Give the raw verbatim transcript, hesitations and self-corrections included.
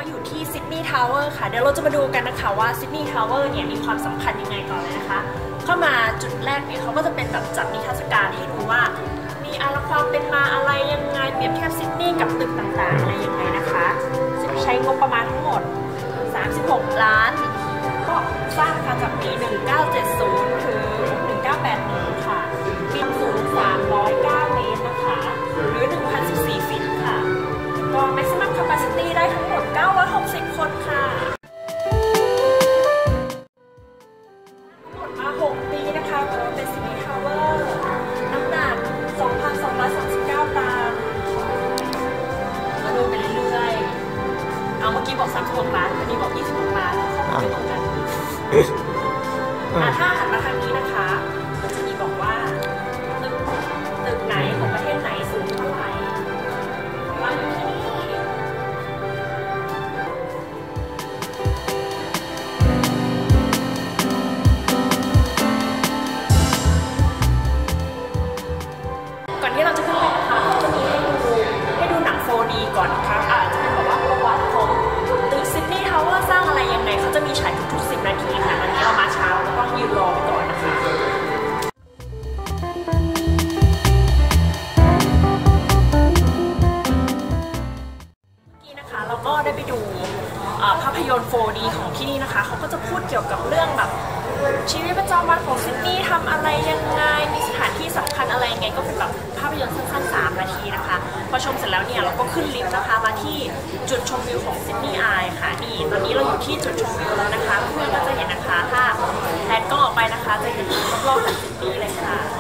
อยู่ที่ซิดนีย์ทาวเวอร์ค่ะเดี๋ยวเราจะมาดูกันนะคะว่าซิดนีย์ทาวเวอร์เนี่ยมีความสำคัญยังไงก่อนเลยนะคะเข้ามาจุดแรกเนี่ยเขาก็จะเป็นแบบจัดนิทรรศการให้ดูว่ามีอะไรความเป็นมาอะไรยังไงเปรียบเทียบซิดนีย์กับตึกต่างๆอะไรยังไงนะคะใช้งบประมาณทั้งหมดสามสิบหกล้านก็สร้างมาจากปีหนึ่งเก้าเจ็ดศูนย์ถึงหนึ่งเก้าแปดหนึ่งค่ะมีสูงสามร้อยเก้าเมตรนะคะหรือ หนึ่งพันสิบสี่ ฟิตค่ะก็ maximum capacity ได้ทั้งหมดเก้าร้อยหกสิบคนค่ะทั้งหมดมาหกปีนะคะก็เป็นซิดนีย์ทาวเวอร์น้ำหนัก สองพันสองร้อยสามสิบเก้า ตันมาดูไปเรื่อยๆเอาเมื่อกี้บอกสามสิบหกล้านอันนี้บอกยี่สิบหกล้านข้อมูลไม่ตรงกันถ้าหันมาทางนี้นะคะมันจะมีบอกว่าตึกตึกไหนของประเทศไหนสูงเท่าไหร่เราอยู่ที่นี่ก่อนที่เราจะขึ้นไปนะคะเขาจะมีให้ดูให้ดูหนัง โฟร์ ดี ก่อนนะคะอาจจะเป็นแบบว่าประวัติของตึกซิดนีย์ทาวเวอร์สร้างอะไรยังไงเขาจะมีฉายทุกๆสิบนาทีค่ะวันนี้เรามาเช้าเราต้องยืนรอไปก่อนนะคะเราก็ได้ไปดูภาพยนตร์ โฟร์ ดี ของที่นี่นะคะเขาก็จะพูดเกี่ยวกับเรื่องแบบชีวิตประจำวันของซิดนีย์ทำอะไรยังไงมีสถานที่สำคัญอะไรยังไงก็เป็นแบบภาพยนตร์สั้นๆสามนาทีนะคะพอชมเสร็จแล้วเนี่ยเราก็ขึ้นลิฟต์นะคะมาที่จุดชมวิวของซิดนีย์อายค่ะนี่ตอนนี้เราอยู่ที่จุดชมวิวแล้วนะคะเพื่อนๆก็จะเห็นนะคะถ้าแพนกล้องออกไปนะคะจะเห็นรอบๆของซิดนีย์เลยค่ะ